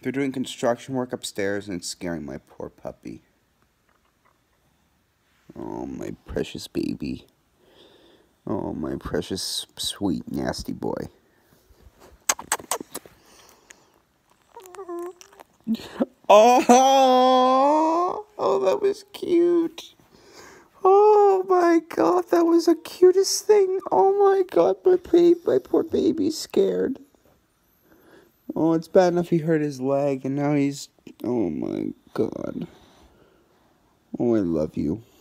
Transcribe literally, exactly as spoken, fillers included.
They're doing construction work upstairs and it's scaring my poor puppy. Oh, my precious baby. Oh, my precious, sweet, nasty boy. Oh, oh, that was cute. Oh my God, that was the cutest thing. Oh my God, my baby, my poor baby's scared. Oh, it's bad enough he hurt his leg, and now he's. Oh my God. Oh, I love you.